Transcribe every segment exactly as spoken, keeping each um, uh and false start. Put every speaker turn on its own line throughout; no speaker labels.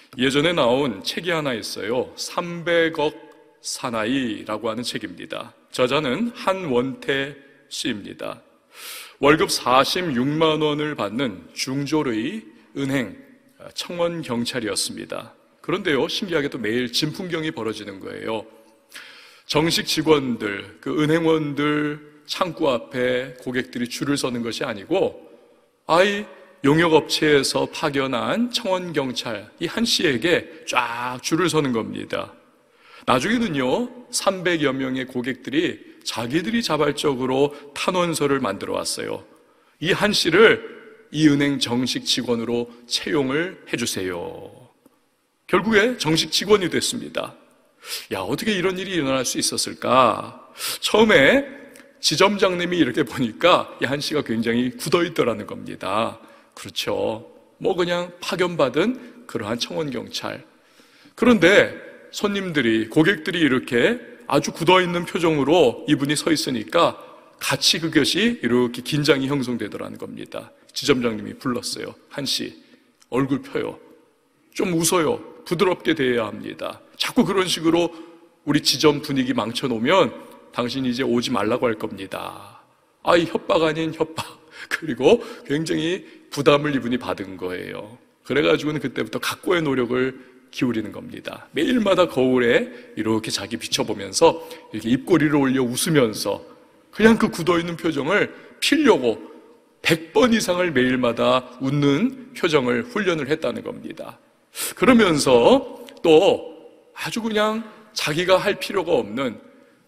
예전에 나온 책이 하나 있어요. 삼백억 사나이라고 하는 책입니다. 저자는 한원태 씨입니다. 월급 사십육만 원을 받는 중졸의 은행 청원 경찰이었습니다. 그런데요, 신기하게도 매일 진풍경이 벌어지는 거예요. 정식 직원들, 그 은행원들 창구 앞에 고객들이 줄을 서는 것이 아니고 아이 용역업체에서 파견한 청원경찰 이 한 씨에게 쫙 줄을 서는 겁니다. 나중에는요, 삼백여 명의 고객들이 자기들이 자발적으로 탄원서를 만들어 왔어요. 이 한 씨를 이 은행 정식 직원으로 채용을 해주세요. 결국에 정식 직원이 됐습니다. 야, 어떻게 이런 일이 일어날 수 있었을까? 처음에 지점장님이 이렇게 보니까 이 한 씨가 굉장히 굳어있더라는 겁니다. 그렇죠. 뭐 그냥 파견받은 그러한 청원경찰. 그런데 손님들이, 고객들이 이렇게 아주 굳어있는 표정으로 이분이 서 있으니까 같이 그것이 이렇게 긴장이 형성되더라는 겁니다. 지점장님이 불렀어요. 한 씨, 얼굴 펴요. 좀 웃어요. 부드럽게 대해야 합니다. 자꾸 그런 식으로 우리 지점 분위기 망쳐놓으면 당신이 이제 오지 말라고 할 겁니다. 아, 이 협박 아닌 협박. 그리고 굉장히 부담을 이분이 받은 거예요. 그래가지고는 그때부터 각고의 노력을 기울이는 겁니다. 매일마다 거울에 이렇게 자기 비춰보면서 이렇게 입꼬리를 올려 웃으면서 그냥 그 굳어있는 표정을 피려고 백 번 이상을 매일마다 웃는 표정을 훈련을 했다는 겁니다. 그러면서 또 아주 그냥 자기가 할 필요가 없는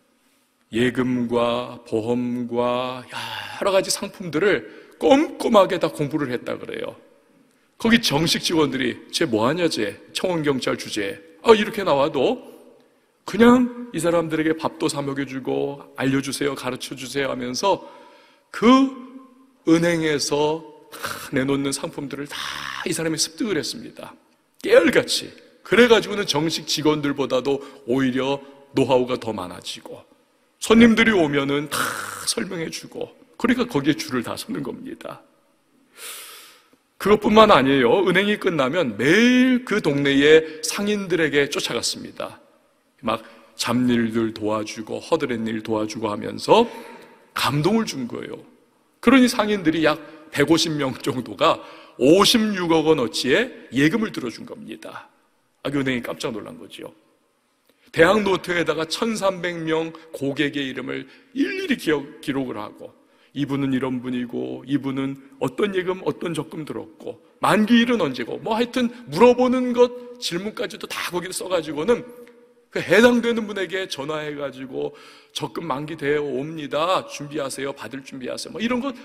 예금과 보험과 여러 가지 상품들을 꼼꼼하게 다 공부를 했다 그래요. 거기 정식 직원들이 쟤 뭐하냐 쟤 청원경찰 주제에 아, 이렇게 나와도 그냥 이 사람들에게 밥도 사 먹여주고 알려주세요, 가르쳐주세요 하면서 그 은행에서 내놓는 상품들을 다 이 사람이 습득을 했습니다. 깨알같이. 그래가지고는 정식 직원들보다도 오히려 노하우가 더 많아지고 손님들이 오면은 다 설명해주고 그러니까 거기에 줄을 다 서는 겁니다. 그것뿐만 아니에요. 은행이 끝나면 매일 그 동네의 상인들에게 쫓아갔습니다. 막 잡일들 도와주고 허드렛 일 도와주고 하면서 감동을 준 거예요. 그러니 상인들이 약 백오십 명 정도가 오십육억 원어치의 예금을 들어준 겁니다. 아, 그 은행이 깜짝 놀란 거죠. 대학 노트에다가 천삼백 명 고객의 이름을 일일이 기억, 기록을 하고 이분은 이런 분이고 이분은 어떤 예금 어떤 적금 들었고 만기일은 언제고 뭐 하여튼 물어보는 것 질문까지도 다 거기를 써가지고는 그 해당되는 분에게 전화해가지고 적금 만기 되어 옵니다. 준비하세요. 받을 준비하세요. 뭐 이런 것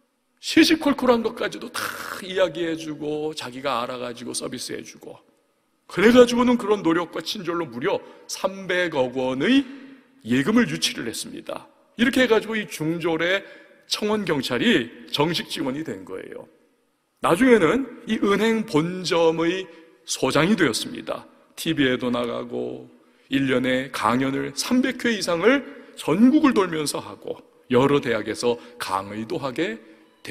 시시콜콜한 것까지도 다 이야기해주고 자기가 알아가지고 서비스해주고 그래가지고는 그런 노력과 친절로 무려 삼백억 원의 예금을 유치를 했습니다. 이렇게 해가지고 이 중졸의 청원경찰이 정식 직원이 된 거예요. 나중에는 이 은행 본점의 소장이 되었습니다. 티비에도 나가고 일 년에 강연을 삼백 회 이상을 전국을 돌면서 하고 여러 대학에서 강의도 하게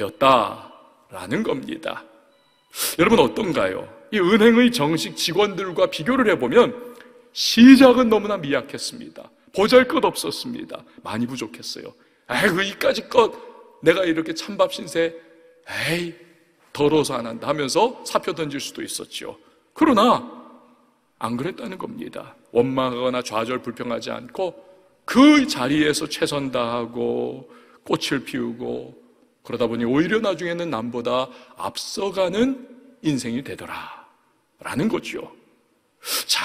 되었다라는 겁니다. 여러분 어떤가요? 이 은행의 정식 직원들과 비교를 해보면 시작은 너무나 미약했습니다. 보잘것없었습니다. 많이 부족했어요. 아이고 이까짓 것 내가 이렇게 찬밥 신세 에이 더러워서 안 한다 하면서 사표 던질 수도 있었죠. 그러나 안 그랬다는 겁니다. 원망하거나 좌절불평하지 않고 그 자리에서 최선 다하고 꽃을 피우고 그러다 보니 오히려 나중에는 남보다 앞서가는 인생이 되더라 라는 거죠. 자,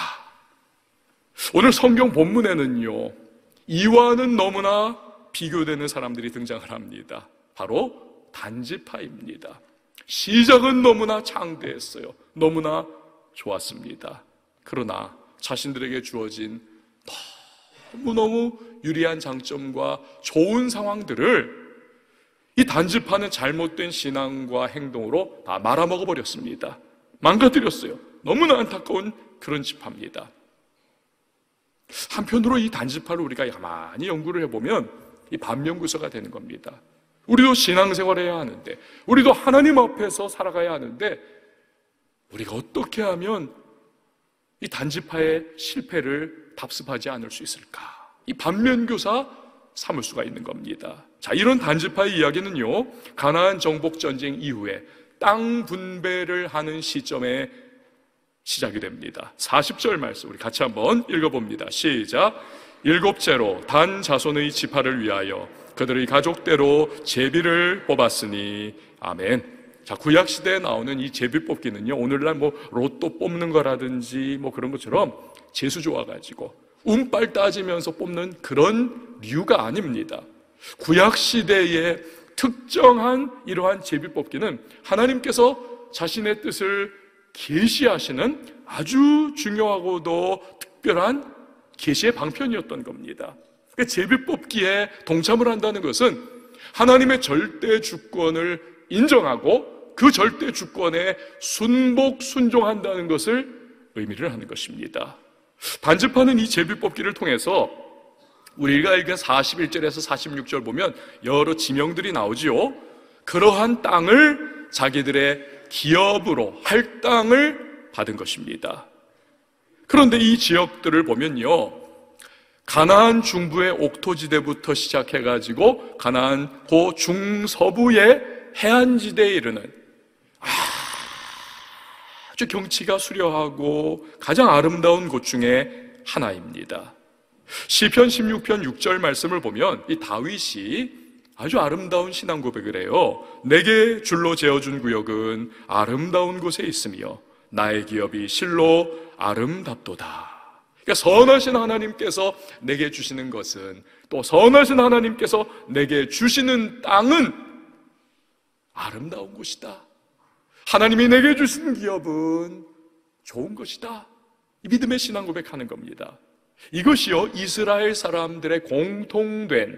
오늘 성경 본문에는요 이와는 너무나 비교되는 사람들이 등장을 합니다. 바로 단지파입니다. 시작은 너무나 창대했어요. 너무나 좋았습니다. 그러나 자신들에게 주어진 너무너무 유리한 장점과 좋은 상황들을 이 단지파는 잘못된 신앙과 행동으로 다 말아먹어버렸습니다. 망가뜨렸어요. 너무나 안타까운 그런 지파입니다. 한편으로 이 단지파를 우리가 가만히 연구를 해보면 이 반면교사가 되는 겁니다. 우리도 신앙생활해야 하는데 우리도 하나님 앞에서 살아가야 하는데 우리가 어떻게 하면 이 단지파의 실패를 답습하지 않을 수 있을까? 이 반면교사 삼을 수가 있는 겁니다. 자, 이런 단지파의 이야기는요, 가나안 정복 전쟁 이후에 땅 분배를 하는 시점에 시작이 됩니다. 사십 절 말씀 우리 같이 한번 읽어봅니다. 시작. 일곱째로 단 자손의 지파를 위하여 그들의 가족대로 제비를 뽑았으니 아멘. 자, 구약 시대에 나오는 이 제비 뽑기는요, 오늘날 뭐 로또 뽑는 거라든지 뭐 그런 것처럼 재수 좋아가지고 운빨 따지면서 뽑는 그런 류가 아닙니다. 구약 시대에 특정한 이러한 제비 뽑기는 하나님께서 자신의 뜻을 계시하시는 아주 중요하고도 특별한 계시의 방편이었던 겁니다. 그러니까 제비 뽑기에 동참을 한다는 것은 하나님의 절대 주권을 인정하고 그 절대 주권에 순복 순종한다는 것을 의미를 하는 것입니다. 단지파는 이 제비 뽑기를 통해서 우리가 읽은 사십일 절에서 사십육 절 보면 여러 지명들이 나오지요. 그러한 땅을 자기들의 기업으로 할당을 받은 것입니다. 그런데 이 지역들을 보면요, 가나안 중부의 옥토지대부터 시작해가지고 가나안 고 중서부의 해안지대에 이르는 아주 경치가 수려하고 가장 아름다운 곳 중에 하나입니다. 시편 십육 편 육 절 말씀을 보면 이 다윗이 아주 아름다운 신앙 고백을 해요. 내게 줄로 재어준 구역은 아름다운 곳에 있으며 나의 기업이 실로 아름답도다. 그러니까 선하신 하나님께서 내게 주시는 것은, 또 선하신 하나님께서 내게 주시는 땅은 아름다운 곳이다. 하나님이 내게 주신 기업은 좋은 것이다. 이 믿음의 신앙 고백하는 겁니다. 이것이요, 이스라엘 사람들의 공통된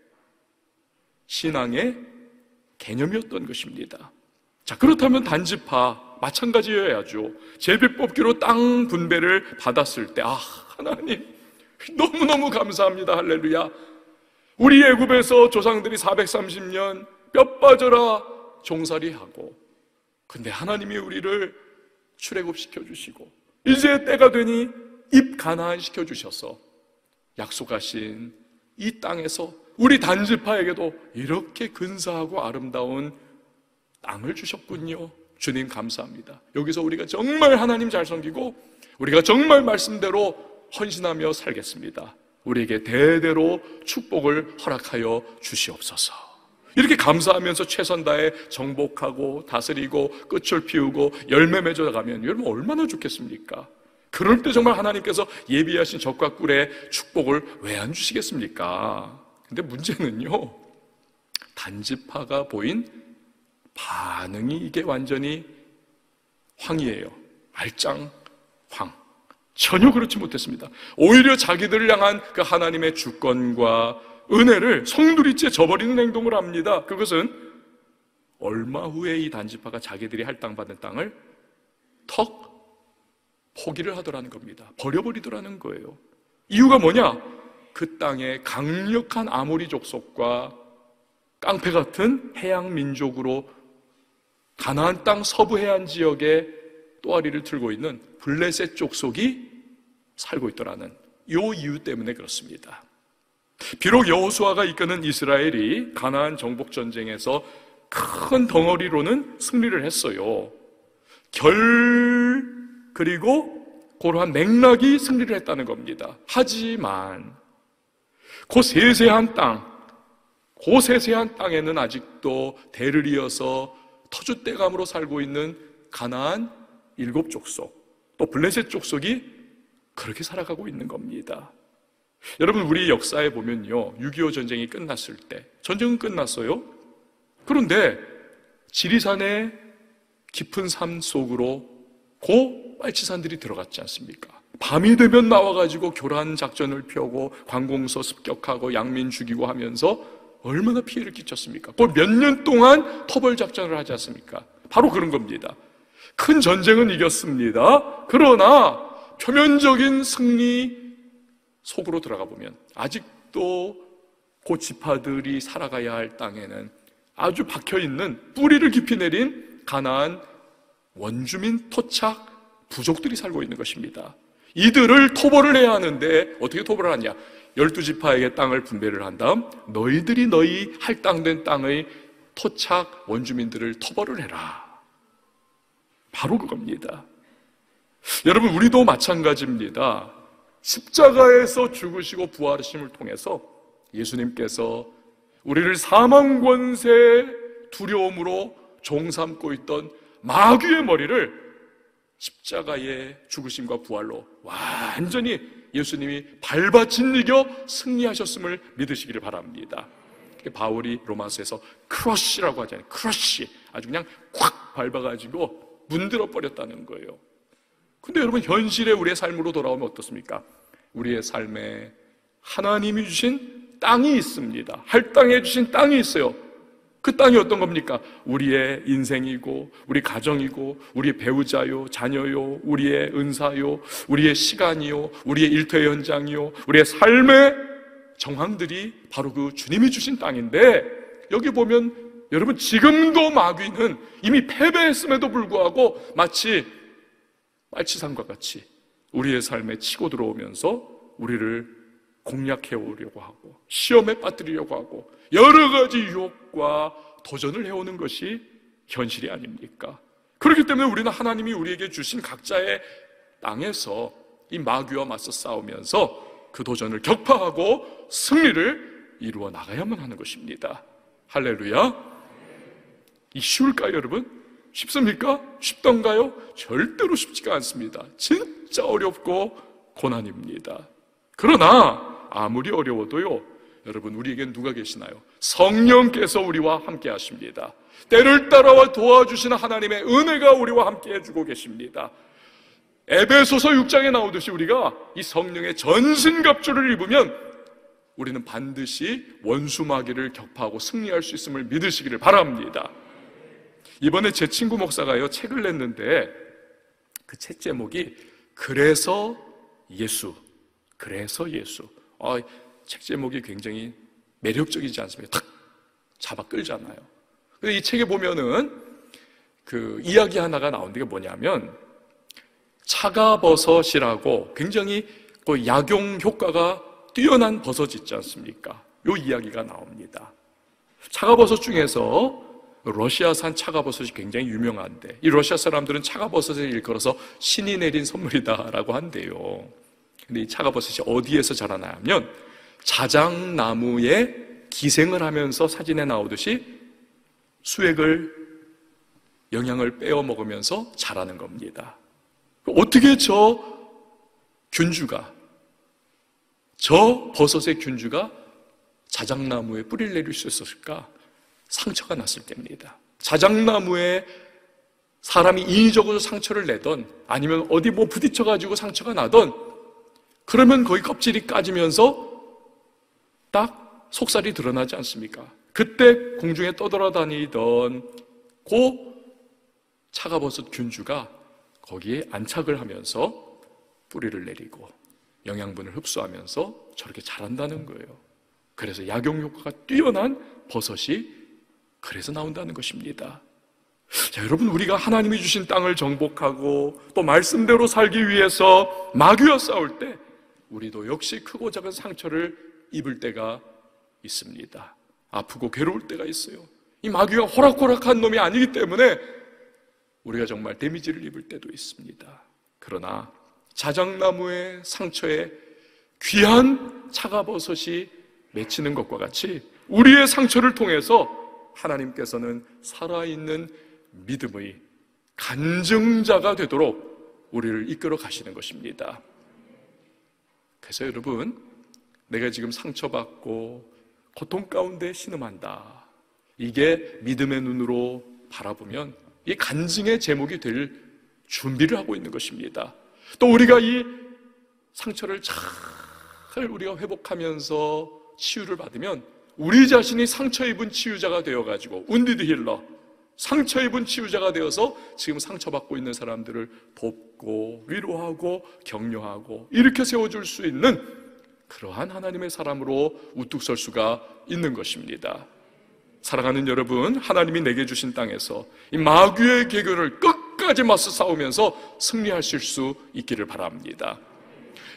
신앙의 개념이었던 것입니다. 자, 그렇다면 단지파 마찬가지여야죠. 제비 뽑기로 땅 분배를 받았을 때, 아, 하나님 너무너무 감사합니다. 할렐루야. 우리 애굽에서 조상들이 사백삼십 년 뼈 빠져라 종살이하고, 근데 하나님이 우리를 출애굽시켜 주시고 이제 때가 되니 입 가나안 시켜 주셔서 약속하신 이 땅에서 우리 단지파에게도 이렇게 근사하고 아름다운 땅을 주셨군요. 주님 감사합니다. 여기서 우리가 정말 하나님 잘 섬기고 우리가 정말 말씀대로 헌신하며 살겠습니다. 우리에게 대대로 축복을 허락하여 주시옵소서. 이렇게 감사하면서 최선 다해 정복하고 다스리고 끝을 피우고 열매 맺어가면 여러분 얼마나 좋겠습니까? 그럴 때 정말 하나님께서 예비하신 젖과 꿀의 축복을 왜 안 주시겠습니까? 근데 문제는요, 단지파가 보인 반응이 이게 완전히 황이에요. 말짱 황. 전혀 그렇지 못했습니다. 오히려 자기들을 향한 그 하나님의 주권과 은혜를 송두리째 저버리는 행동을 합니다. 그것은 얼마 후에 이 단지파가 자기들이 할당받은 땅을 턱 포기를 하더라는 겁니다. 버려버리더라는 거예요. 이유가 뭐냐? 그 땅에 강력한 아모리 족속과 깡패 같은 해양 민족으로 가나안 땅 서부 해안 지역에 또아리를 틀고 있는 블레셋 족속이 살고 있더라는 이 이유 때문에 그렇습니다. 비록 여호수아가 이끄는 이스라엘이 가나안 정복 전쟁에서 큰 덩어리로는 승리를 했어요. 결 그리고 그러한 맥락이 승리를 했다는 겁니다. 하지만 그 세세한 땅, 그 세세한 땅에는 아직도 대를 이어서 터줏대감으로 살고 있는 가나안 일곱 족속, 또 블레셋 족속이 그렇게 살아가고 있는 겁니다. 여러분, 우리 역사에 보면요, 육이오 전쟁이 끝났을 때 전쟁은 끝났어요. 그런데 지리산의 깊은 삶 속으로 고 빨치산들이 들어갔지 않습니까? 밤이 되면 나와가지고 교란 작전을 펴고 관공서 습격하고 양민 죽이고 하면서 얼마나 피해를 끼쳤습니까? 그 몇 년 동안 터벌 작전을 하지 않습니까? 바로 그런 겁니다. 큰 전쟁은 이겼습니다. 그러나 표면적인 승리 속으로 들어가 보면 아직도 그 지파들이 살아가야 할 땅에는 아주 박혀있는 뿌리를 깊이 내린 가나안 원주민 토착 부족들이 살고 있는 것입니다. 이들을 토벌을 해야 하는데 어떻게 토벌을 하냐? 열두 지파에게 땅을 분배를 한 다음 너희들이 너희 할당된 땅의 토착 원주민들을 토벌을 해라. 바로 그겁니다. 여러분, 우리도 마찬가지입니다. 십자가에서 죽으시고 부활하심을 통해서 예수님께서 우리를 사망 권세 두려움으로 종삼고 있던 마귀의 머리를 십자가의 죽으심과 부활로 완전히 예수님이 발받친 이겨 승리하셨음을 믿으시기를 바랍니다. 바울이 로마서에서 크러쉬라고 하잖아요. 크러쉬, 아주 그냥 콱 밟아가지고 문드러 버렸다는 거예요. 근데 여러분, 현실에 우리의 삶으로 돌아오면 어떻습니까? 우리의 삶에 하나님이 주신 땅이 있습니다. 할당해 주신 땅이 있어요. 그 땅이 어떤 겁니까? 우리의 인생이고, 우리 가정이고, 우리의 배우자요, 자녀요, 우리의 은사요, 우리의 시간이요, 우리의 일터의 현장이요, 우리의 삶의 정황들이 바로 그 주님이 주신 땅인데, 여기 보면 여러분, 지금도 마귀는 이미 패배했음에도 불구하고 마치 빨치산과 같이 우리의 삶에 치고 들어오면서 우리를 공략해 오려고 하고 시험에 빠뜨리려고 하고 여러 가지 유혹과 도전을 해오는 것이 현실이 아닙니까? 그렇기 때문에 우리는 하나님이 우리에게 주신 각자의 땅에서 이 마귀와 맞서 싸우면서 그 도전을 격파하고 승리를 이루어 나가야만 하는 것입니다. 할렐루야. 이 쉬울까요, 여러분? 쉽습니까? 쉽던가요? 절대로 쉽지가 않습니다. 진짜 어렵고 고난입니다. 그러나 아무리 어려워도요, 여러분, 우리에겐 누가 계시나요? 성령께서 우리와 함께 하십니다. 때를 따라와 도와주시는 하나님의 은혜가 우리와 함께 해주고 계십니다. 에베소서 육 장에 나오듯이 우리가 이 성령의 전신갑주를 입으면 우리는 반드시 원수마귀를 격파하고 승리할 수 있음을 믿으시기를 바랍니다. 이번에 제 친구 목사가요, 책을 냈는데 그 책 제목이 그래서 예수, 그래서 예수. 아, 책 제목이 굉장히 매력적이지 않습니까? 탁 잡아 끌잖아요. 근데 이 책에 보면은 그 이야기 하나가 나오는 게 뭐냐면, 차가버섯이라고 굉장히 그 약용 효과가 뛰어난 버섯 있지 않습니까? 요 이야기가 나옵니다. 차가버섯 중에서 러시아산 차가버섯이 굉장히 유명한데, 이 러시아 사람들은 차가버섯을 일컬어서 신이 내린 선물이다라고 한대요. 근데 이 차가버섯이 어디에서 자라나 하면 자작나무에 기생을 하면서 사진에 나오듯이 수액을, 영양을 빼어 먹으면서 자라는 겁니다. 어떻게 저 균주가, 저 버섯의 균주가 자작나무에 뿌리를 내릴 수 있었을까? 상처가 났을 때입니다. 자작나무에 사람이 인위적으로 상처를 내던, 아니면 어디 뭐 부딪혀가지고 상처가 나던, 그러면 거기 껍질이 까지면서 딱 속살이 드러나지 않습니까? 그때 공중에 떠돌아다니던 그 차가버섯 균주가 거기에 안착을 하면서 뿌리를 내리고 영양분을 흡수하면서 저렇게 자란다는 거예요. 그래서 약용 효과가 뛰어난 버섯이 그래서 나온다는 것입니다. 자, 여러분, 우리가 하나님이 주신 땅을 정복하고 또 말씀대로 살기 위해서 마귀와 싸울 때 우리도 역시 크고 작은 상처를 입을 때가 있습니다. 아프고 괴로울 때가 있어요. 이 마귀가 호락호락한 놈이 아니기 때문에 우리가 정말 데미지를 입을 때도 있습니다. 그러나 자작나무의 상처에 귀한 차가버섯이 맺히는 것과 같이 우리의 상처를 통해서 하나님께서는 살아있는 믿음의 간증자가 되도록 우리를 이끌어 가시는 것입니다. 그래서 여러분, 내가 지금 상처받고 고통 가운데 신음한다, 이게 믿음의 눈으로 바라보면 이 간증의 제목이 될 준비를 하고 있는 것입니다. 또 우리가 이 상처를 잘 우리가 회복하면서 치유를 받으면 우리 자신이 상처 입은 치유자가 되어가지고, 운디드 힐러, 상처 입은 치유자가 되어서 지금 상처받고 있는 사람들을 돕고 위로하고 격려하고 일으켜 세워줄 수 있는 그러한 하나님의 사람으로 우뚝 설 수가 있는 것입니다. 사랑하는 여러분, 하나님이 내게 주신 땅에서 이 마귀의 계교를 끝까지 맞서 싸우면서 승리하실 수 있기를 바랍니다.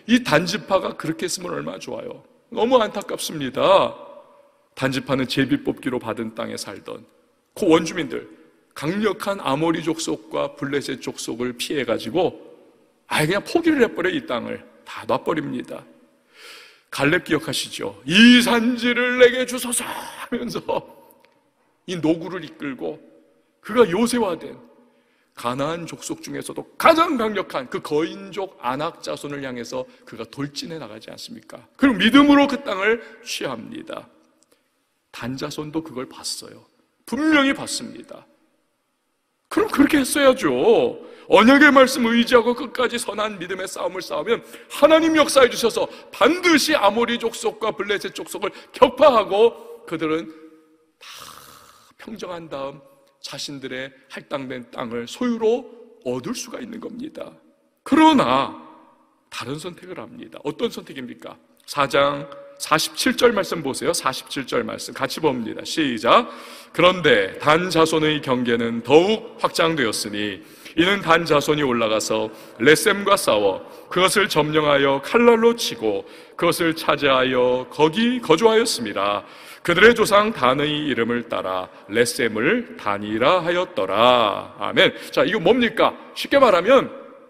이 단지파가 그렇게 했으면 얼마나 좋아요. 너무 안타깝습니다. 단지파는 제비 뽑기로 받은 땅에 살던 그 원주민들, 강력한 아모리 족속과 블레셋 족속을 피해가지고 아예 그냥 포기를 해버려. 이 땅을 다 놔버립니다. 갈렙 기억하시죠? 이 산지를 내게 주소서 하면서 이 노구를 이끌고 그가 요새화된 가나안 족속 중에서도 가장 강력한 그 거인족 아낙 자손을 향해서 그가 돌진해 나가지 않습니까? 그리고 믿음으로 그 땅을 취합니다. 단 자손도 그걸 봤어요. 분명히 봤습니다. 그럼 그렇게 했어야죠. 언약의 말씀 의지하고 끝까지 선한 믿음의 싸움을 싸우면 하나님 역사해 주셔서 반드시 아모리 족속과 블레셋 족속을 격파하고 그들은 다 평정한 다음 자신들의 할당된 땅을 소유로 얻을 수가 있는 겁니다. 그러나 다른 선택을 합니다. 어떤 선택입니까? 사 장 사십칠 절 말씀 보세요. 사십칠 절 말씀 같이 봅니다. 시작. 그런데 단 자손의 경계는 더욱 확장되었으니 이는 단 자손이 올라가서 레셈과 싸워 그것을 점령하여 칼날로 치고 그것을 차지하여 거기 거주하였습니다. 그들의 조상 단의 이름을 따라 레셈을 단이라 하였더라. 아멘. 자, 이거 뭡니까? 쉽게 말하면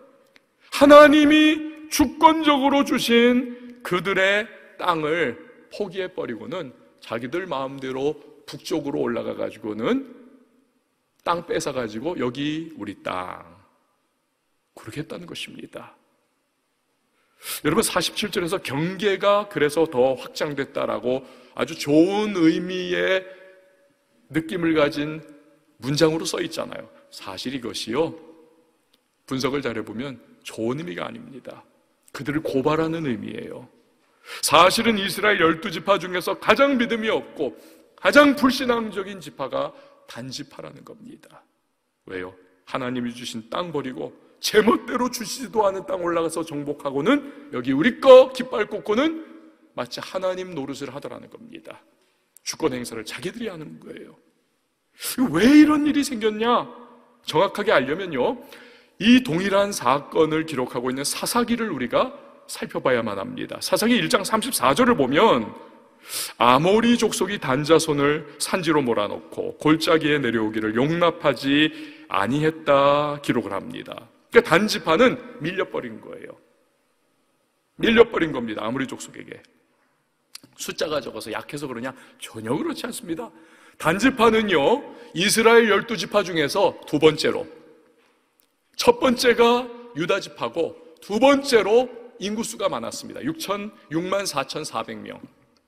하나님이 주권적으로 주신 그들의 땅을 포기해버리고는 자기들 마음대로 북쪽으로 올라가 가지고는 땅 뺏어 가지고 여기 우리 땅 그렇게 했다는 것입니다. 여러분, 사십칠 절에서 경계가 그래서 더 확장됐다라고 아주 좋은 의미의 느낌을 가진 문장으로 써 있잖아요. 사실 이것이요, 분석을 잘해보면 좋은 의미가 아닙니다. 그들을 고발하는 의미예요. 사실은 이스라엘 열두 지파 중에서 가장 믿음이 없고 가장 불신앙적인 지파가 단지파라는 겁니다. 왜요? 하나님이 주신 땅 버리고 제멋대로 주시지도 않은 땅 올라가서 정복하고는 여기 우리 거 깃발 꽂고는 마치 하나님 노릇을 하더라는 겁니다. 주권 행사를 자기들이 하는 거예요. 왜 이런 일이 생겼냐? 정확하게 알려면요, 이 동일한 사건을 기록하고 있는 사사기를 우리가 살펴봐야만 합니다. 사사기 일 장 삼십사 절을 보면 아모리 족속이 단자손을 산지로 몰아넣고 골짜기에 내려오기를 용납하지 아니했다 기록을 합니다. 그러니까 단지파는 밀려버린 거예요. 밀려버린 겁니다. 아모리 족속에게. 숫자가 적어서 약해서 그러냐? 전혀 그렇지 않습니다. 단지파는요, 이스라엘 열두 지파 중에서 두 번째로, 첫 번째가 유다 지파고 두 번째로 인구수가 많았습니다. 육만 사천사백 명.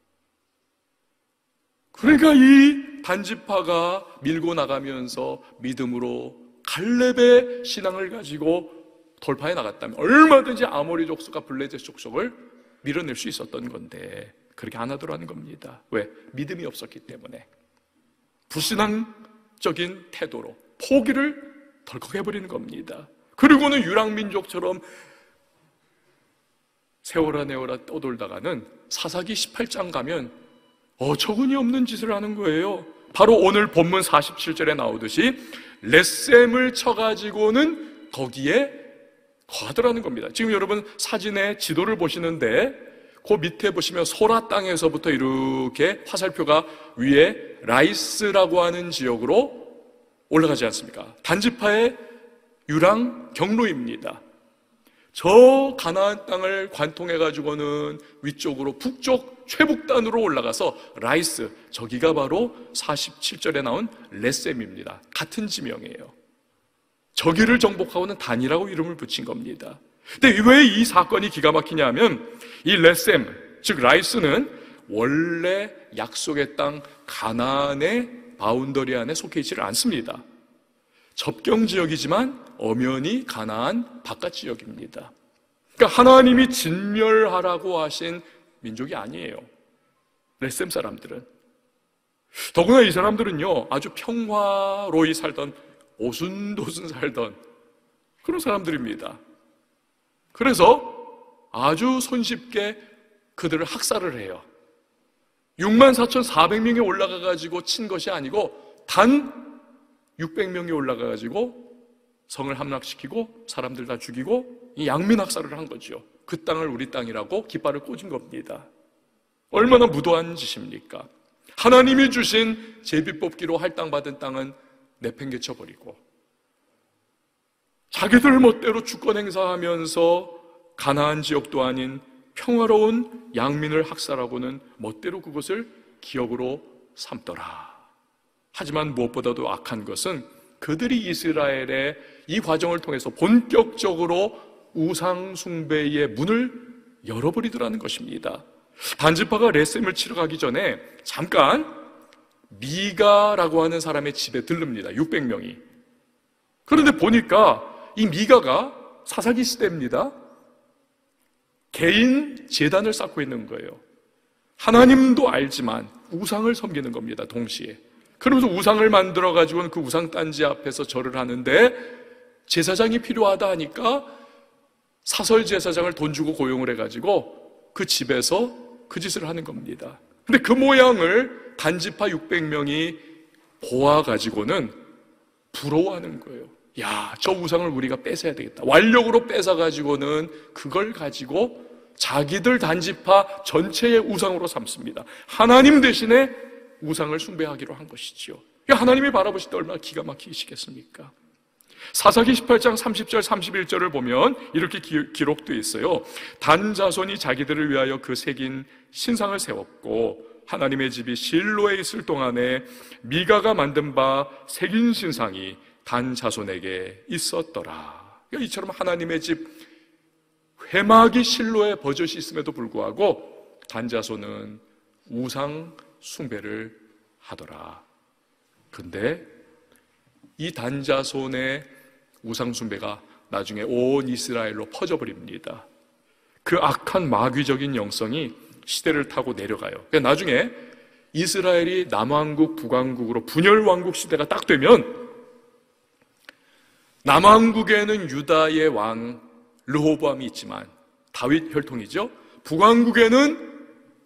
그러니까 이 단지파가 밀고 나가면서 믿음으로 갈렙의 신앙을 가지고 돌파해 나갔다면 얼마든지 아모리 족속과 블레셋 족속을 밀어낼 수 있었던 건데 그렇게 안 하더라는 겁니다. 왜? 믿음이 없었기 때문에. 불신앙적인 태도로 포기를 덜컥 해버리는 겁니다. 그리고는 유랑민족처럼 세월아 내월아 떠돌다가는 사사기 십팔 장 가면 어처구니 없는 짓을 하는 거예요. 바로 오늘 본문 사십칠 절에 나오듯이 레셈을 쳐가지고는 거기에 거하더라는 겁니다. 지금 여러분 사진에 지도를 보시는데 그 밑에 보시면 소라 땅에서부터 이렇게 화살표가 위에 라이스라고 하는 지역으로 올라가지 않습니까? 단지파의 유랑 경로입니다. 저 가나안 땅을 관통해가지고는 위쪽으로 북쪽 최북단으로 올라가서 라이스, 저기가 바로 사십칠 절에 나온 레셈입니다. 같은 지명이에요. 저기를 정복하고는 단이라고 이름을 붙인 겁니다. 근데 왜 이 사건이 기가 막히냐면 이 레셈, 즉 라이스는 원래 약속의 땅 가나안의 바운더리 안에 속해 있지를 않습니다. 접경 지역이지만 엄연히 가나안 바깥 지역입니다. 그러니까 하나님이 진멸하라고 하신 민족이 아니에요, 레셈 사람들은. 더구나 이 사람들은요, 아주 평화로이 살던, 오순도순 살던 그런 사람들입니다. 그래서 아주 손쉽게 그들을 학살을 해요. 육만 사천사백 명이 올라가가지고 친 것이 아니고 단 육백 명이 올라가가지고 성을 함락시키고 사람들 다 죽이고 이 양민 학살을 한 거죠. 그 땅을 우리 땅이라고 깃발을 꽂은 겁니다. 얼마나 무도한 짓입니까? 하나님이 주신 제비뽑기로 할당받은 땅은 내팽개쳐버리고 자기들 멋대로 주권 행사하면서 가나안 지역도 아닌 평화로운 양민을 학살하고는 멋대로 그것을 기업으로 삼더라. 하지만 무엇보다도 악한 것은 그들이 이스라엘의 이 과정을 통해서 본격적으로 우상 숭배의 문을 열어버리더라는 것입니다. 단지파가 레셈을 치러 가기 전에 잠깐 미가라고 하는 사람의 집에 들릅니다. 육백 명이. 그런데 보니까 이 미가가 사사기 시대입니다. 개인 제단을 쌓고 있는 거예요. 하나님도 알지만 우상을 섬기는 겁니다. 동시에. 그러면서 우상을 만들어 가지고는 그 우상 단지 앞에서 절을 하는데 제사장이 필요하다 하니까 사설 제사장을 돈 주고 고용을 해가지고 그 집에서 그 짓을 하는 겁니다. 근데 그 모양을 단지파 육백 명이 보아가지고는 부러워하는 거예요. 야, 저 우상을 우리가 뺏어야 되겠다. 완력으로 뺏어가지고는 그걸 가지고 자기들 단지파 전체의 우상으로 삼습니다. 하나님 대신에 우상을 숭배하기로 한 것이지요. 하나님이 바라보실 때 얼마나 기가 막히시겠습니까? 사사기 십팔 장 삼십 절 삼십일 절을 보면 이렇게 기, 기록되어 있어요. 단 자손이 자기들을 위하여 그 새긴 신상을 세웠고 하나님의 집이 실로에 있을 동안에 미가가 만든 바 새긴 신상이 단 자손에게 있었더라. 그러니까 이처럼 하나님의 집 회막이 실로에 버젓이 있음에도 불구하고 단 자손은 우상 숭배를 하더라. 그런데 이 단 자손의 우상 숭배가 나중에 온 이스라엘로 퍼져버립니다. 그 악한 마귀적인 영성이 시대를 타고 내려가요. 그러니까 나중에 이스라엘이 남왕국, 북왕국으로 분열 왕국 시대가 딱 되면 남왕국에는 유다의 왕 르호보암이 있지만 다윗 혈통이죠. 북왕국에는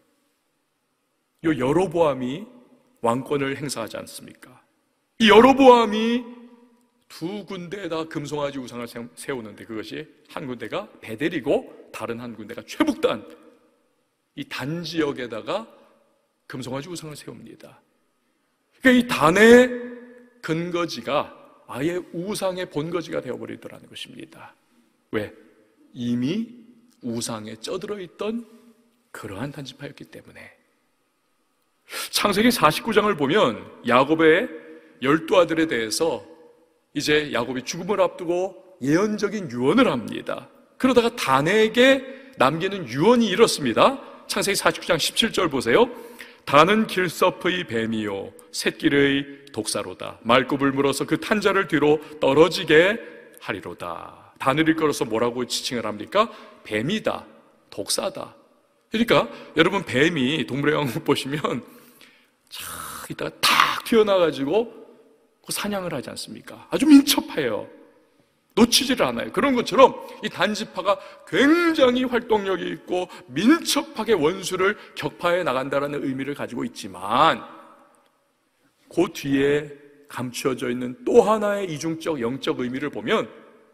요 여로보암이 왕권을 행사하지 않습니까? 이 여로보암이 두 군데에다 금송아지 우상을 세우는데 그것이 한 군데가 베델이고 다른 한 군데가 최북단 이 단 지역에다가 금송아지 우상을 세웁니다. 그러니까 이 단의 근거지가 아예 우상의 본거지가 되어버리더라는 것입니다. 왜? 이미 우상에 쩌들어 있던 그러한 단지파였기 때문에. 창세기 사십구 장을 보면 야곱의 열두 아들에 대해서 이제 야곱이 죽음을 앞두고 예언적인 유언을 합니다. 그러다가 단에게 남기는 유언이 이렇습니다. 창세기 사십구 장 십칠 절 보세요. 단은 길섭의 뱀이요 새끼의 독사로다. 말굽을 물어서 그 탄자를 뒤로 떨어지게 하리로다. 단을 일컬어서 뭐라고 지칭을 합니까? 뱀이다, 독사다. 그러니까 여러분 뱀이 동물의 왕국 보시면 쫙 이따가 탁 튀어나와가지고 그 사냥을 하지 않습니까? 아주 민첩해요. 놓치지를 않아요. 그런 것처럼 이 단지파가 굉장히 활동력이 있고 민첩하게 원수를 격파해 나간다는 의미를 가지고 있지만 그 뒤에 감추어져 있는 또 하나의 이중적 영적 의미를 보면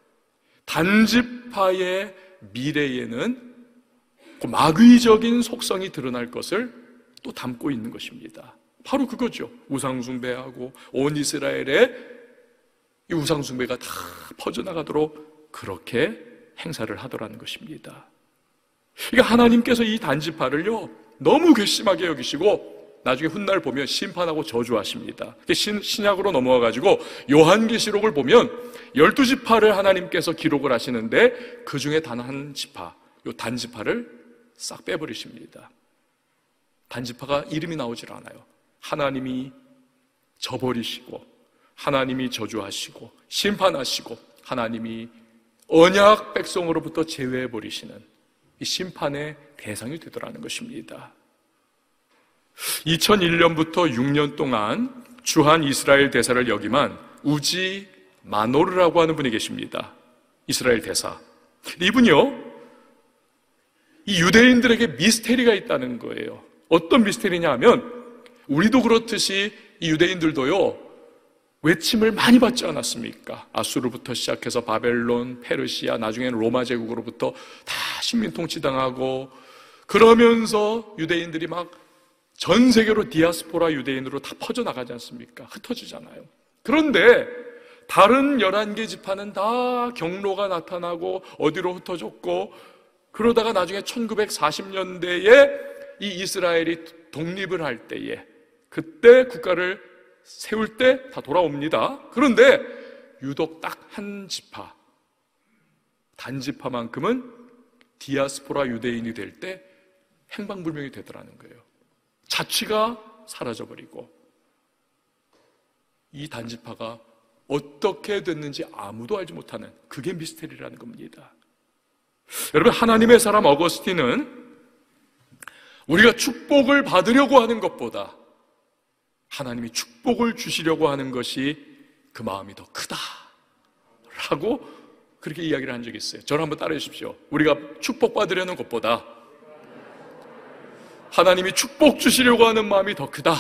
단지파의 미래에는 그 마귀적인 속성이 드러날 것을 또 담고 있는 것입니다. 바로 그거죠. 우상숭배하고 온 이스라엘에 이 우상숭배가 다 퍼져나가도록 그렇게 행사를 하더라는 것입니다. 그러니까 하나님께서 이 단지파를요 너무 괘씸하게 여기시고 나중에 훗날 보면 심판하고 저주하십니다. 신, 신약으로 넘어와가지고 요한계시록을 보면 열두 지파를 하나님께서 기록을 하시는데 그 중에 단 한 지파, 요 단지파를 싹 빼버리십니다. 단지파가 이름이 나오질 않아요. 하나님이 저버리시고 하나님이 저주하시고 심판하시고 하나님이 언약 백성으로부터 제외해버리시는 이 심판의 대상이 되더라는 것입니다. 이천일 년부터 육 년 동안 주한 이스라엘 대사를 역임한 우지 마노르라고 하는 분이 계십니다. 이스라엘 대사. 이분이요 이 유대인들에게 미스테리가 있다는 거예요. 어떤 미스테리냐 하면 우리도 그렇듯이 이 유대인들도요 외침을 많이 받지 않았습니까? 아수르부터 시작해서 바벨론, 페르시아, 나중에는 로마 제국으로부터 다 식민 통치당하고, 그러면서 유대인들이 막 전 세계로 디아스포라 유대인으로 다 퍼져나가지 않습니까? 흩어지잖아요. 그런데 다른 열한 개 지파는 다 경로가 나타나고 어디로 흩어졌고, 그러다가 나중에 천구백사십 년대에 이 이스라엘이 독립을 할 때에, 그때 국가를 세울 때 다 돌아옵니다. 그런데 유독 딱 한 지파, 단지파만큼은 디아스포라 유대인이 될 때 행방불명이 되더라는 거예요. 자취가 사라져버리고, 이 단지파가 어떻게 됐는지 아무도 알지 못하는, 그게 미스테리라는 겁니다. 여러분, 하나님의 사람 어거스틴은 우리가 축복을 받으려고 하는 것보다 하나님이 축복을 주시려고 하는 것이 그 마음이 더 크다라고 그렇게 이야기를 한 적이 있어요. 저를 한번 따라해 주십시오. 우리가 축복받으려는 것보다 하나님이 축복 주시려고 하는 마음이 더 크다.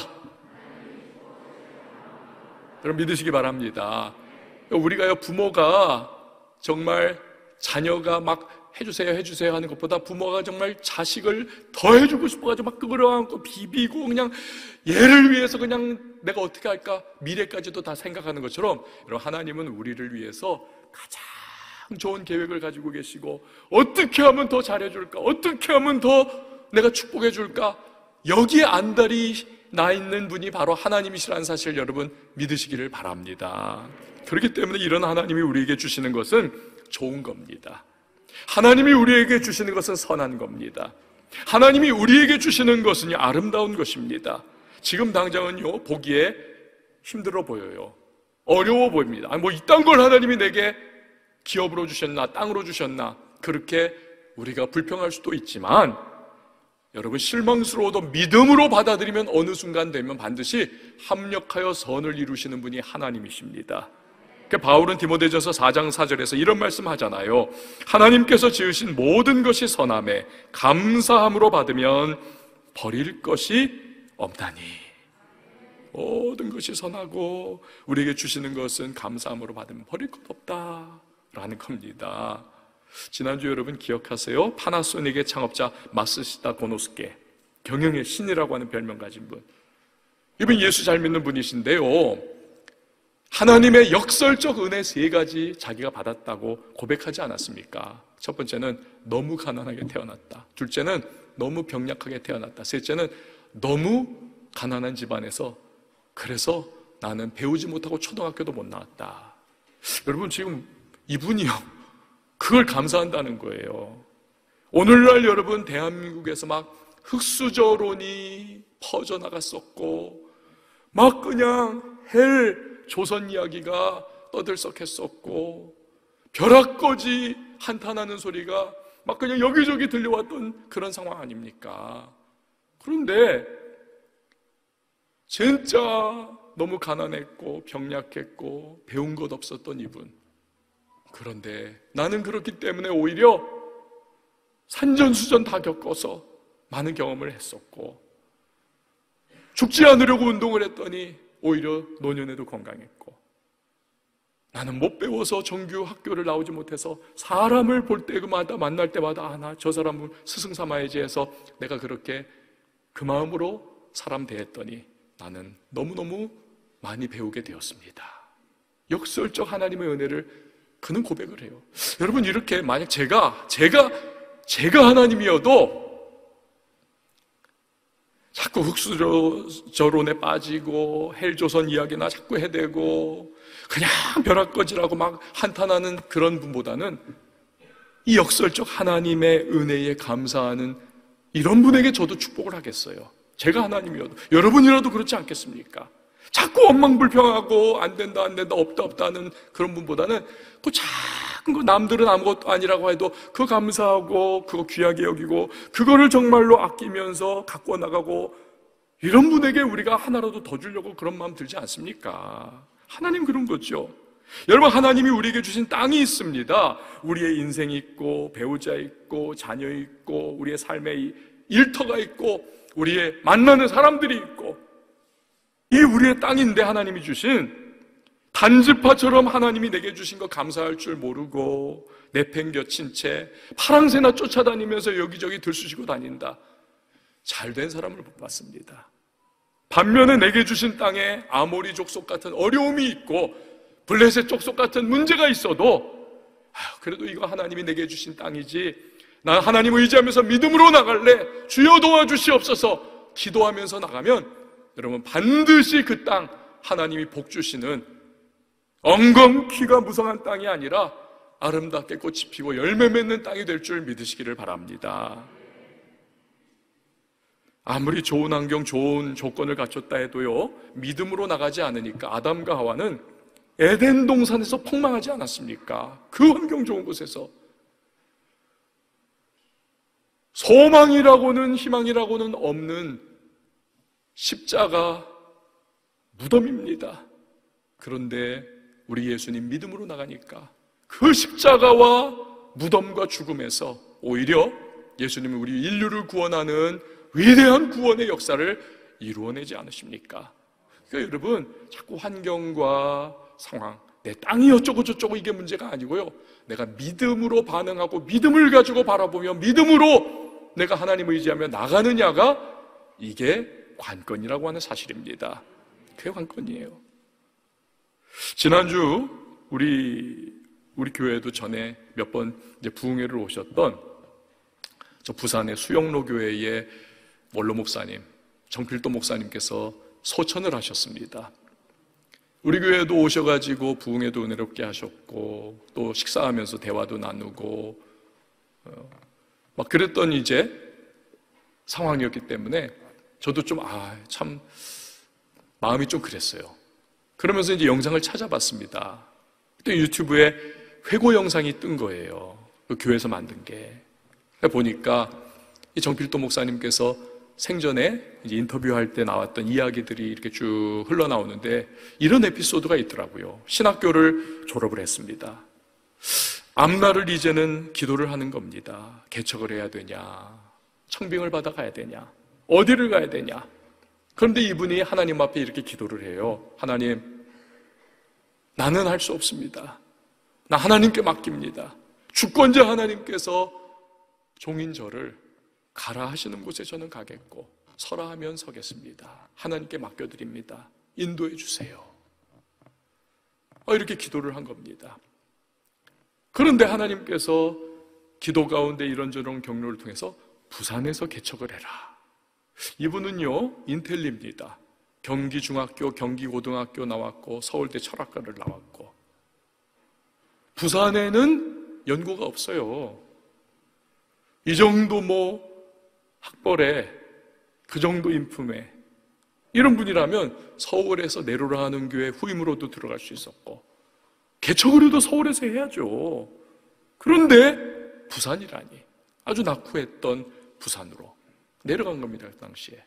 여러분 믿으시기 바랍니다. 우리가요, 부모가 정말 자녀가 막 해주세요 해주세요 하는 것보다 부모가 정말 자식을 더 해주고 싶어가지고 막 끌어안고 비비고 그냥 얘를 위해서 그냥 내가 어떻게 할까, 미래까지도 다 생각하는 것처럼, 여러분 하나님은 우리를 위해서 가장 좋은 계획을 가지고 계시고, 어떻게 하면 더 잘해줄까, 어떻게 하면 더 내가 축복해줄까, 여기에 안달이 나 있는 분이 바로 하나님이시라는 사실 여러분 믿으시기를 바랍니다. 그렇기 때문에 이런 하나님이 우리에게 주시는 것은 좋은 겁니다. 하나님이 우리에게 주시는 것은 선한 겁니다. 하나님이 우리에게 주시는 것은 아름다운 것입니다. 지금 당장은요, 보기에 힘들어 보여요. 어려워 보입니다. 아니, 뭐 이딴 걸 하나님이 내게 기업으로 주셨나, 땅으로 주셨나, 그렇게 우리가 불평할 수도 있지만, 여러분 실망스러워도 믿음으로 받아들이면 어느 순간 되면 반드시 합력하여 선을 이루시는 분이 하나님이십니다. 바울은 디모데전서 사 장 사 절에서 이런 말씀 하잖아요. 하나님께서 지으신 모든 것이 선함에 감사함으로 받으면 버릴 것이 없다니. 모든 것이 선하고 우리에게 주시는 것은 감사함으로 받으면 버릴 것 없다라는 겁니다. 지난주 여러분 기억하세요? 파나소닉의 창업자 마쓰시다 고노스케, 경영의 신이라고 하는 별명 가진 분. 이분 예수 잘 믿는 분이신데요, 하나님의 역설적 은혜 세 가지 자기가 받았다고 고백하지 않았습니까? 첫 번째는 너무 가난하게 태어났다. 둘째는 너무 병약하게 태어났다. 셋째는 너무 가난한 집안에서, 그래서 나는 배우지 못하고 초등학교도 못 나왔다. 여러분 지금 이분이요, 그걸 감사한다는 거예요. 오늘날 여러분 대한민국에서 막 흑수저론이 퍼져나갔었고, 막 그냥 헬 조선 이야기가 떠들썩했었고, 벼락거지 한탄하는 소리가 막 그냥 여기저기 들려왔던 그런 상황 아닙니까? 그런데 진짜 너무 가난했고 병약했고 배운 것 없었던 이분, 그런데 나는 그렇기 때문에 오히려 산전수전 다 겪어서 많은 경험을 했었고, 죽지 않으려고 운동을 했더니 오히려 노년에도 건강했고, 나는 못 배워서 정규 학교를 나오지 못해서 사람을 볼 때마다 만날 때마다 아, 나 저 사람을 스승 삼아야지 해서 내가 그렇게 그 마음으로 사람 대했더니 나는 너무너무 많이 배우게 되었습니다. 역설적 하나님의 은혜를 그는 고백을 해요. 여러분 이렇게 만약 제가 제가 제가 하나님이어도 자꾸 흑수저론에 빠지고 헬조선 이야기나 자꾸 해대고 그냥 벼락거지라고 막 한탄하는 그런 분보다는 이 역설적 하나님의 은혜에 감사하는 이런 분에게 저도 축복을 하겠어요. 제가 하나님이어도. 여러분이라도 그렇지 않겠습니까? 자꾸 엉망불평하고 안 된다 안 된다 없다 없다 하는 그런 분보다는 그 작은 거 남들은 아무것도 아니라고 해도 그거 감사하고 그거 귀하게 여기고 그거를 정말로 아끼면서 갖고 나가고, 이런 분에게 우리가 하나라도 더 주려고 그런 마음 들지 않습니까? 하나님 그런 거죠. 여러분 하나님이 우리에게 주신 땅이 있습니다. 우리의 인생이 있고 배우자 있고 자녀 있고 우리의 삶의 일터가 있고 우리의 만나는 사람들이 있고, 이 우리의 땅인데 하나님이 주신 단지파처럼 하나님이 내게 주신 거 감사할 줄 모르고 내팽겨친 채 파랑새나 쫓아다니면서 여기저기 들쑤시고 다닌다. 잘된 사람을 못 봤습니다. 반면에 내게 주신 땅에 아모리 족속 같은 어려움이 있고 블레셋 족속 같은 문제가 있어도 그래도 이거 하나님이 내게 주신 땅이지, 나 하나님을 의지하면서 믿음으로 나갈래, 주여 도와주시옵소서 기도하면서 나가면 여러분 반드시 그 땅 하나님이 복 주시는 엉겅퀴가 무성한 땅이 아니라 아름답게 꽃이 피고 열매 맺는 땅이 될 줄 믿으시기를 바랍니다. 아무리 좋은 환경, 좋은 조건을 갖췄다 해도요, 믿음으로 나가지 않으니까 아담과 하와는 에덴 동산에서 폭망하지 않았습니까? 그 환경 좋은 곳에서. 소망이라고는, 희망이라고는 없는 십자가 무덤입니다. 그런데 우리 예수님 믿음으로 나가니까 그 십자가와 무덤과 죽음에서 오히려 예수님이 우리 인류를 구원하는 위대한 구원의 역사를 이루어내지 않으십니까? 그러니까 여러분, 자꾸 환경과 상황, 내 땅이 어쩌고 저쩌고 이게 문제가 아니고요, 내가 믿음으로 반응하고 믿음을 가지고 바라보며 믿음으로 내가 하나님을 의지하며 나가느냐가 이게 관건이라고 하는 사실입니다. 그게 관건이에요. 지난주 우리 우리 교회도 전에 몇 번 이제 부흥회를 오셨던 저 부산의 수영로 교회의 원로 목사님, 정필도 목사님께서 소천을 하셨습니다. 우리 교회도 오셔가지고 부흥회도 은혜롭게 하셨고 또 식사하면서 대화도 나누고 어, 막 그랬던 이제 상황이었기 때문에 저도 좀 아, 참 마음이 좀 그랬어요. 그러면서 이제 영상을 찾아봤습니다. 또 유튜브에 회고 영상이 뜬 거예요. 그 교회에서 만든 게. 보니까 이 정필도 목사님께서 생전에 이제 인터뷰할 때 나왔던 이야기들이 이렇게 쭉 흘러나오는데 이런 에피소드가 있더라고요. 신학교를 졸업을 했습니다. 앞날을 이제는 기도를 하는 겁니다. 개척을 해야 되냐, 청빙을 받아 가야 되냐, 어디를 가야 되냐. 그런데 이분이 하나님 앞에 이렇게 기도를 해요. 하나님, 나는 할 수 없습니다. 나 하나님께 맡깁니다. 주권자 하나님께서 종인 저를 가라 하시는 곳에 저는 가겠고 서라 하면 서겠습니다. 하나님께 맡겨드립니다. 인도해 주세요. 이렇게 기도를 한 겁니다. 그런데 하나님께서 기도 가운데 이런저런 경로를 통해서 부산에서 개척을 해라. 이분은요, 인텔리입니다. 경기중학교, 경기고등학교 나왔고 서울대 철학과를 나왔고 부산에는 연고가 없어요. 이 정도 뭐 학벌에 그 정도 인품에 이런 분이라면 서울에서 내로라 하는 교회 후임으로도 들어갈 수 있었고 개척을 해도 서울에서 해야죠. 그런데 부산이라니, 아주 낙후했던 부산으로 내려간 겁니다. 그 당시에.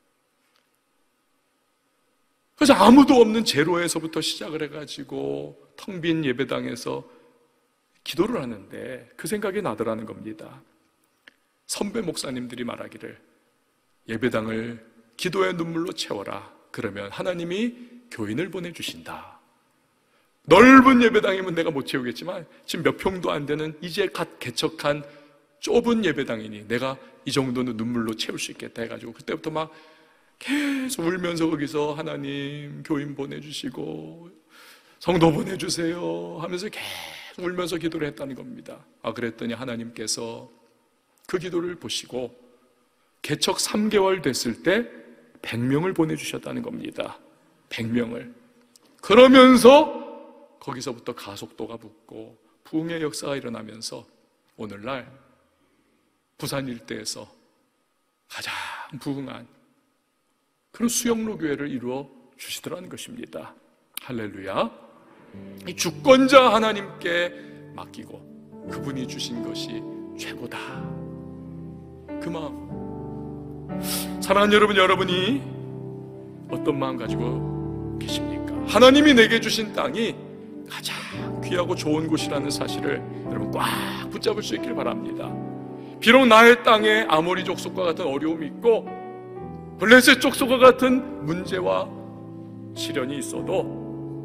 그래서 아무도 없는 제로에서부터 시작을 해가지고 텅 빈 예배당에서 기도를 하는데 그 생각이 나더라는 겁니다. 선배 목사님들이 말하기를 예배당을 기도의 눈물로 채워라. 그러면 하나님이 교인을 보내주신다. 넓은 예배당이면 내가 못 채우겠지만 지금 몇 평도 안 되는 이제 갓 개척한 좁은 예배당이니 내가 이 정도는 눈물로 채울 수 있겠다 해가지고 그때부터 막 계속 울면서 거기서 하나님 교인 보내주시고 성도 보내주세요 하면서 계속 울면서 기도를 했다는 겁니다. 아, 그랬더니 하나님께서 그 기도를 보시고 개척 삼 개월 됐을 때 백 명을 보내주셨다는 겁니다. 백 명을. 그러면서 거기서부터 가속도가 붙고 부흥의 역사가 일어나면서 오늘날 부산 일대에서 가장 부흥한 그런 수영로 교회를 이루어 주시더라는 것입니다. 할렐루야. 이 주권자 하나님께 맡기고 그분이 주신 것이 최고다. 그 마음. 사랑하는 여러분, 여러분이 어떤 마음 가지고 계십니까? 하나님이 내게 주신 땅이 가장 귀하고 좋은 곳이라는 사실을 여러분 꽉 붙잡을 수 있기를 바랍니다. 비록 나의 땅에 아모리 족속과 같은 어려움이 있고 블레셋 족속과 같은 문제와 시련이 있어도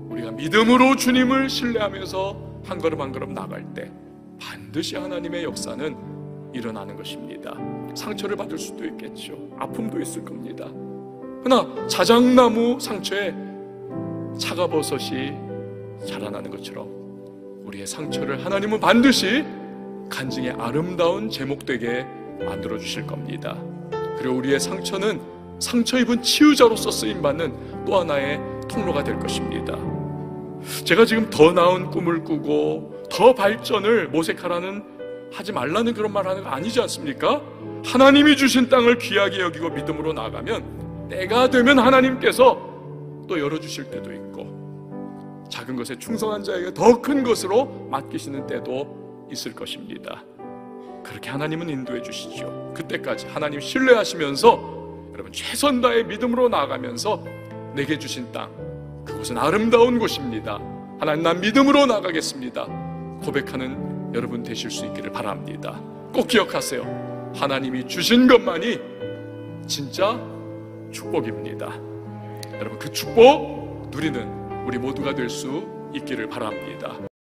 우리가 믿음으로 주님을 신뢰하면서 한 걸음 한 걸음 나갈 때 반드시 하나님의 역사는 일어나는 것입니다. 상처를 받을 수도 있겠죠. 아픔도 있을 겁니다. 그러나 자작나무 상처에 차가버섯이 자라나는 것처럼 우리의 상처를 하나님은 반드시 간증의 아름다운 제목되게 만들어 주실 겁니다. 그리고 우리의 상처는 상처 입은 치유자로서 쓰임받는 또 하나의 통로가 될 것입니다. 제가 지금 더 나은 꿈을 꾸고 더 발전을 모색하라는, 하지 말라는 그런 말 하는 거 아니지 않습니까? 하나님이 주신 땅을 귀하게 여기고 믿음으로 나가면 때가 되면 하나님께서 또 열어주실 때도 있고 작은 것에 충성한 자에게 더 큰 것으로 맡기시는 때도 있을 것입니다. 그렇게 하나님은 인도해 주시죠. 그때까지 하나님 신뢰하시면서 여러분 최선 다해 믿음으로 나아가면서 내게 주신 땅, 그곳은 아름다운 곳입니다. 하나님, 난 믿음으로 나가겠습니다 고백하는 여러분 되실 수 있기를 바랍니다. 꼭 기억하세요. 하나님이 주신 것만이 진짜 축복입니다. 여러분 그 축복 누리는 우리 모두가 될 수 있기를 바랍니다.